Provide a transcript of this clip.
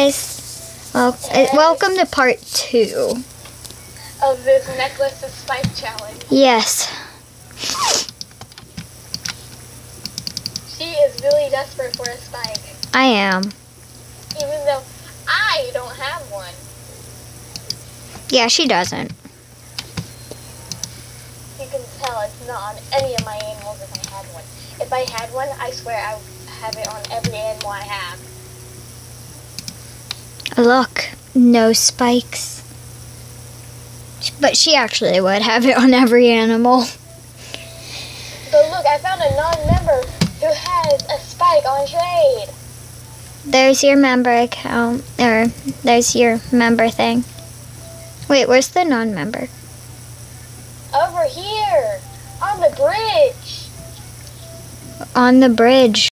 guys. Well, welcome to part 2 of this necklace of spike challenge. Yes. She is really desperate for a spike. I am. Even though I don't have one. Yeah, she doesn't. You can tell it's not on any of my animals if I had one. If I had one, I swear I would have it on every animal I have. Look, no spikes. But she actually would have it on every animal. But look, I found a non-member who has a spike on trade. There's your member account, or there's your member thing. Wait, where's the non-member? Over here, on the bridge. On the bridge.